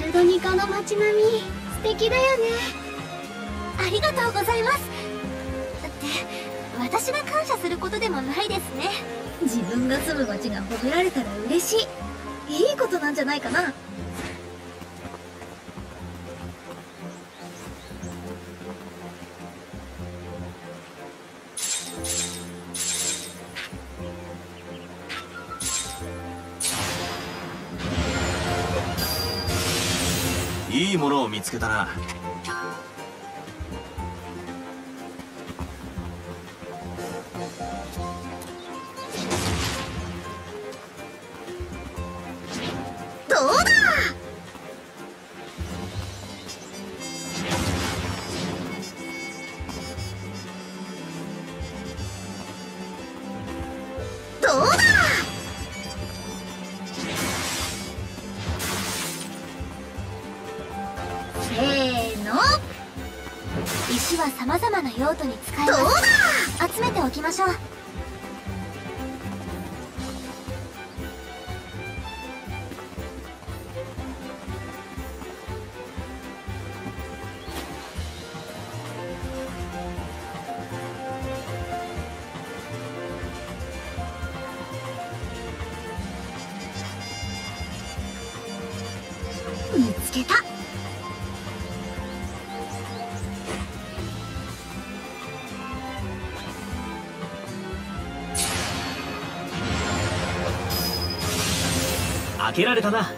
ルドニカの街並み素敵だよね。ありがとうございます。って私が感謝することでもないですね。自分が住む街が褒められたら嬉しい。いいことなんじゃないかな。 いいものを見つけたな。 どうだ。どうだ。せーの。石は様々な用途に使えます。どうだ。集めておきましょう。見つけた。 開けられたな。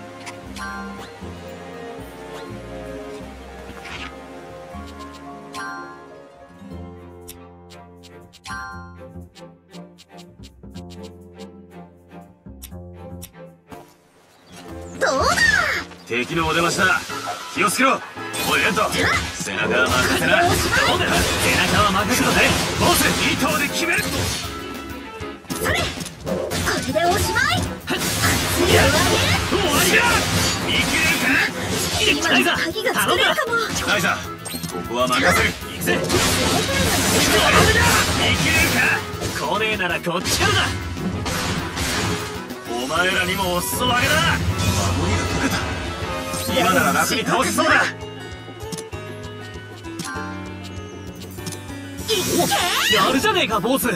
どうだ。 敵のお出ましだ。気をつけろ。おいレント、背中は任せな。どうだ、背中は任せろぜ。ボス2頭で決める。 それ、これでおしまい。 いや、終わりだ。見切れるか。 今の鍵が作れるかも。 ナイザー、ここは任せる。行くぜ。見切れるか。来ねえならこっちからだ。お前らにもお裾分けだ。守りが解けた。今なら楽に倒せそうだ。やるじゃねえかボス。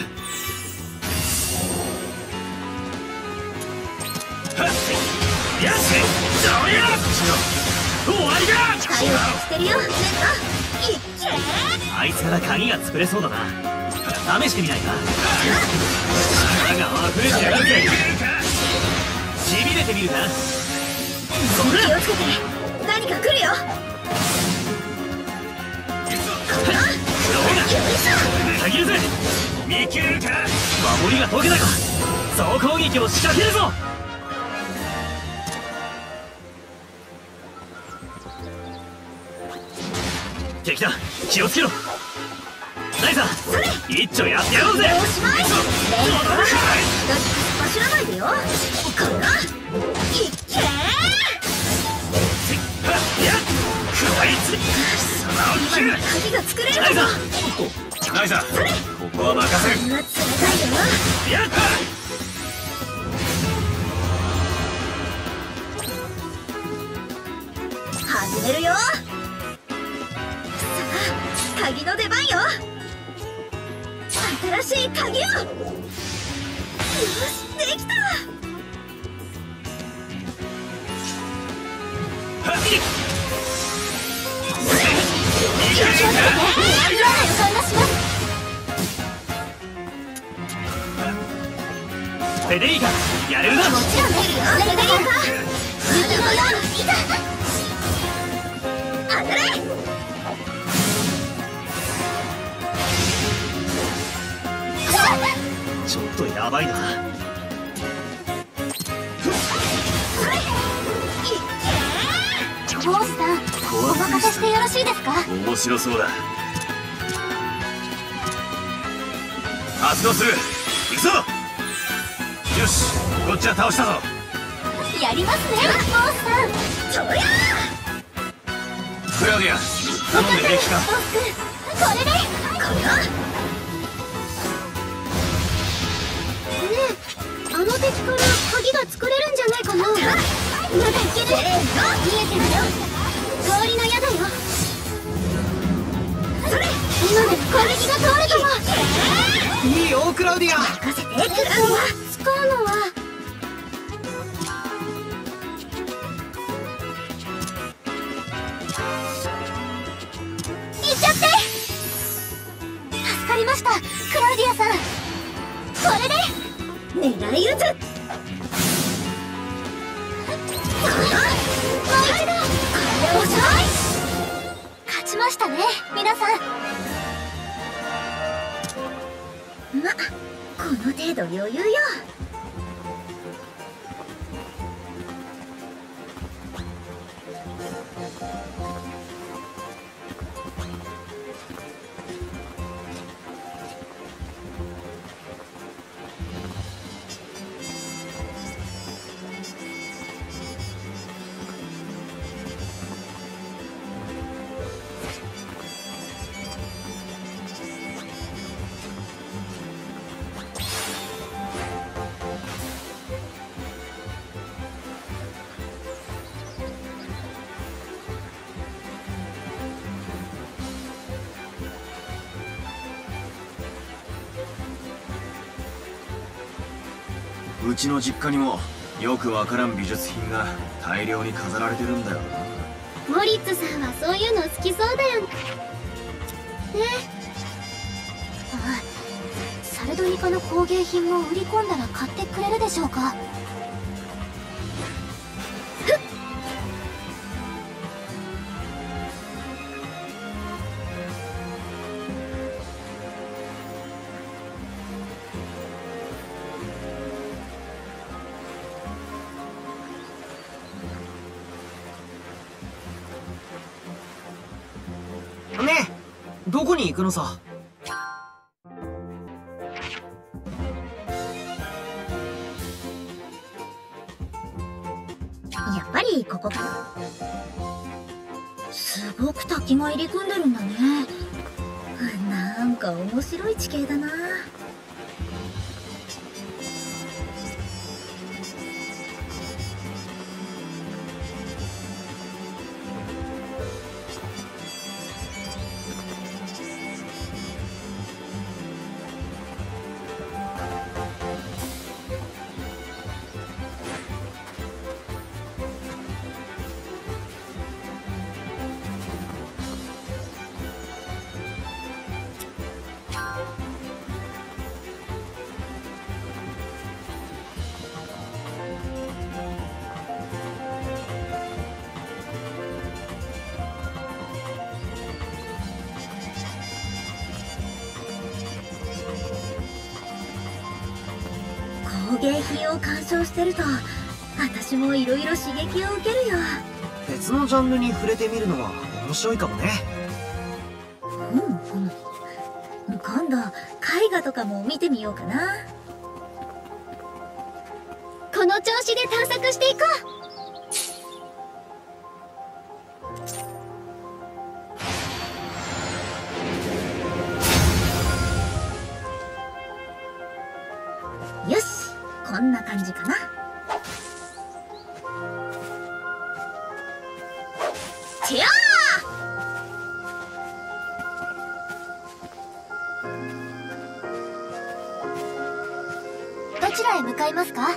よし、どうや。終わりだ。 対応してるよ、レント。いっけー。 あいつから鍵が作れそうだな。試してみないか。力が溢れてやがるぜ。しびれてみるか。 気をつけて。何か来るよ。 裏切るぜ。見切れるか。守りが解けたか。総攻撃を仕掛けるぞ。敵だ、気をつけろ。ナイザー、一丁やってやろうぜ。 おしまい。レント、走らないでよ。これな。いっけー。今の鍵が作れるかも。 ナイザー、ここは任せる。 こんな冷たいよな。 やった。 始めるよ。さあ、鍵の出番よ。新しい鍵を。よし、できた。気をつけて。嫌な予感がします。 フェデリーカ、やれるな。 もちろんできるよ、フェデリーカ。雪のようにいざ。当たれ。 ちょっとやばいな。 ボスさん、お任せしてよろしいですか。 面白そうだ。発動する。行くぞ。よし、こっちは倒したぞ。 やりますね、ボスさん。そりゃクラウディア、頼んで平気か。 ボス君、これで。これな。ねえ、あの敵から鍵が作れるんじゃないかな。まだいける。 見えてるよ。氷の宿よ。それ今で攻撃が通るかも。 いいよクラウディア。 任せて。使うのはいっちゃって。助かりました、クラウディアさん。これで狙い撃つ。もう一度。遅い。勝ちましたね、皆さん。ま、この程度余裕よ。 うちの実家にもよくわからん美術品が大量に飾られてるんだよな。 モリッツさんはそういうの好きそうだよね。あ、サルドニカの工芸品も売り込んだら買ってくれるでしょうか。 ねえ、どこに行くのさ。 やっぱりここか。すごく滝が入り組んでるんだね。なんか面白い地形だな。工芸品を鑑賞してると私もいろいろ刺激を受けるよ。 別のジャンルに触れてみるのは面白いかもね。 今度絵画とかも見てみようかな。この調子で探索していこう。よし、こんな感じかな。てやー！どちらへ向かいますか？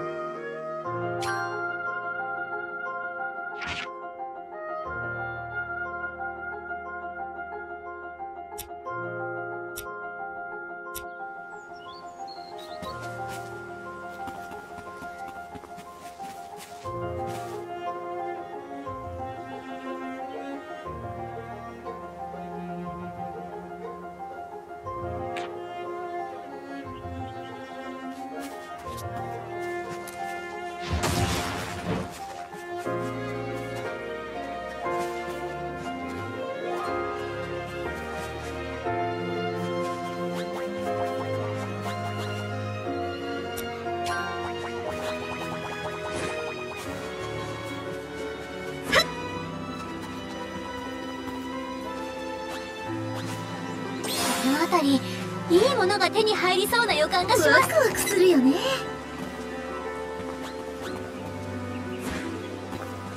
この辺りいいものが手に入りそうな予感がします。ワクワクするよね。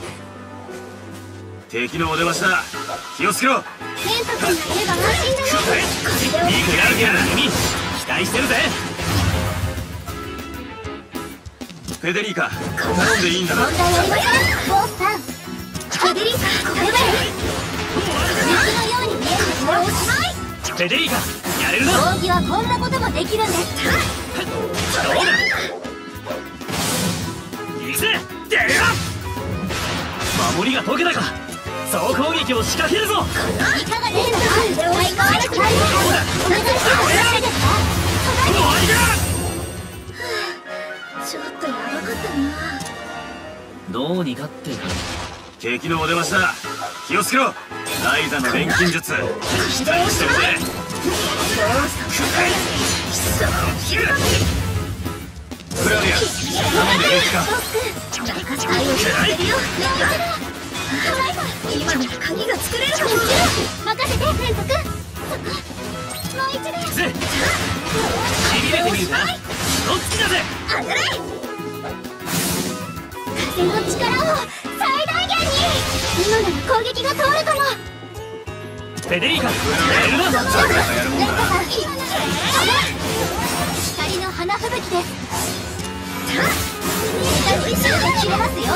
敵のお出ましだ。気をつけろ。 ケント君がいれば安心だね。 いいクラウディアの耳期待してるぜ。フェデリーカ頼んでいいんだな。 問題ありません。ボスさん、フェデリーカ、これまで敵のように見えるこれおしまい。 フェデリーカやれるな。 扇はこんなこともできるんです。 どうだ。行くぜ出るよ。守りが解けたか。総攻撃を仕掛けるぞ。 いかがですか。相変わらず大変。お願いしてもよろしいですか。 終わりだ。 ちょっとやばかったな。 どうにかって敵のお出ましだ。気をつけろ。ライザの錬金術期待してるぜ。クラウディア頼んでいいか。 今なら鍵が作れるかも。任せて、天国。もう一度。 ぜしびれてみるか。どっちだぜ。 当たれ。風の力を最大限に。今なら攻撃が通るかも。 フェデリーカやれるな。 レンカさん、光の花吹雪です。一瞬で切れますよ。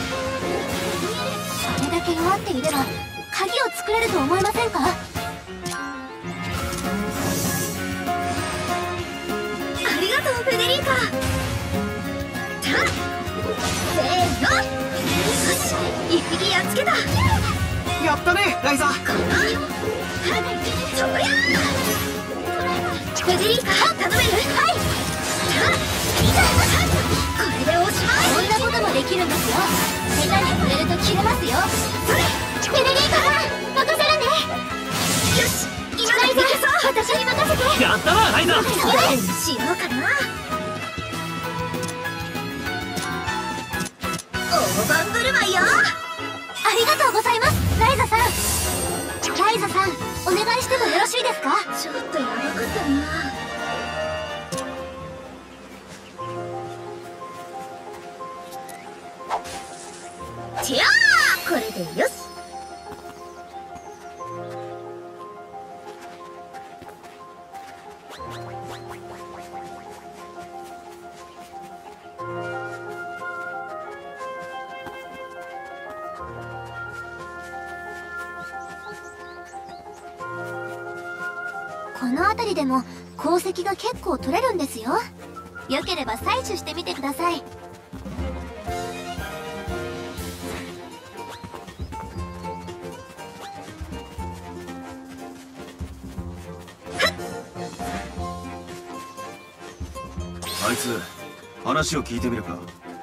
あれだけ弱っていれば鍵を作れると思いませんか。ありがとうフェデリーカ。せーの。よし、一匹やっつけた。 やったねライザ。 そりゃフェデリーカ頼める。はい。これでおしまい。こんなこともできるんですよ。下手に触れると切れますよ。それフェデリーカさん任せるね。よし今だいけそう。私に任せて。 やったなライザ。 それしようかな。大盤振る舞いよ。ありがとうございますライザさん。ライザさんお願いしてもよろしいですか。ちょっとやばかったな。ちゃーこれでよし。この辺りでも鉱石が結構取れるんですよ。よければ採取してみてください。 あいつ話を聞いてみるか。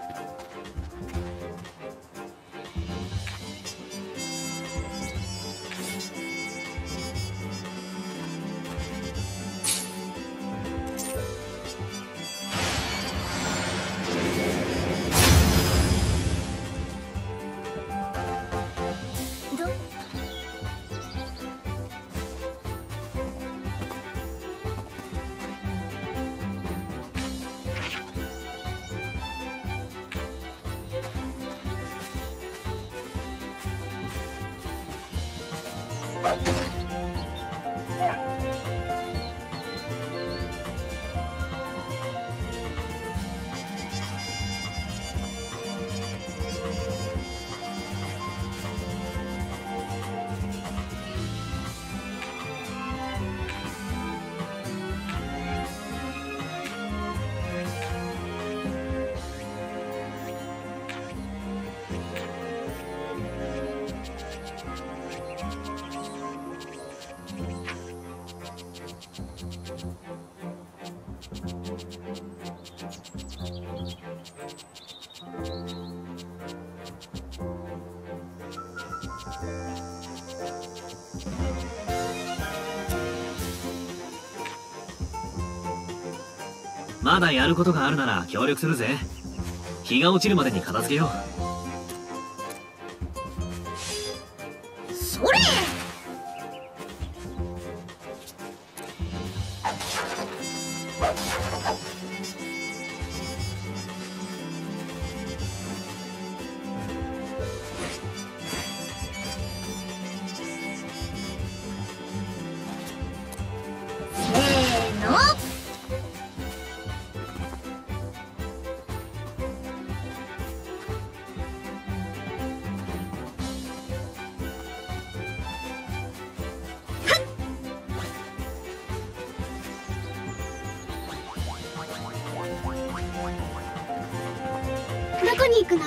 まだやることがあるなら協力するぜ。日が落ちるまでに片付けよう。 それ。 に行くの？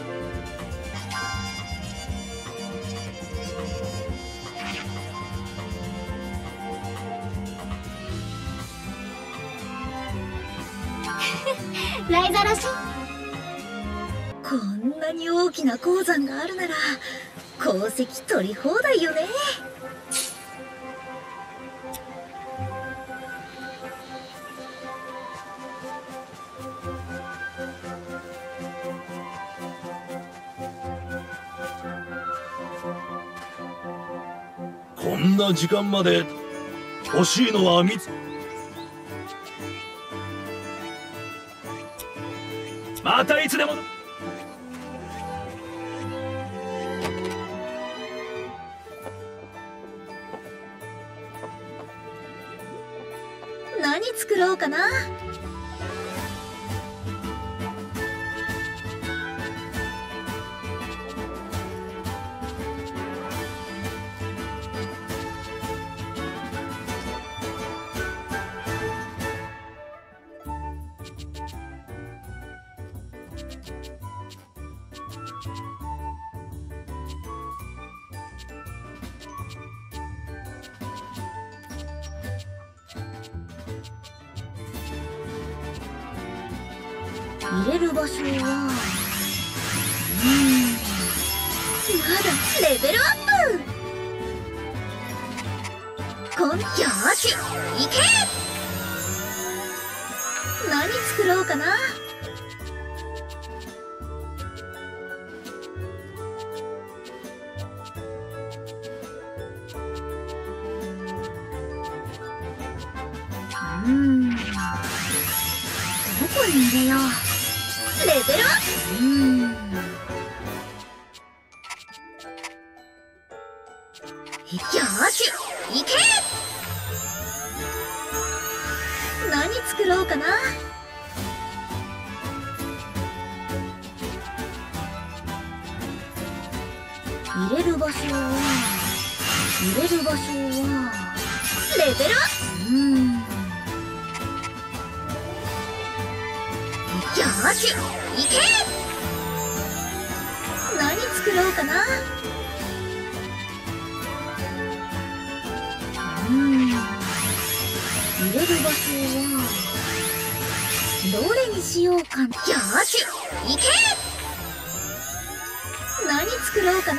ライザらしい。 こんなに大きな鉱山があるなら鉱石取り放題よね。 こんな時間まで欲しいのはまたいつでも。 何作ろうかな。入れる場所はまだレベルアップ。よーし行け。何作ろうかな。どこに入れよう。レベルアップ。よーし行け。何作ろうかな。入れる場所はレベルアップ。よーし行け。何作ろうかな。入れる場所はどれにしようかな。よーし行け。何作ろうかな。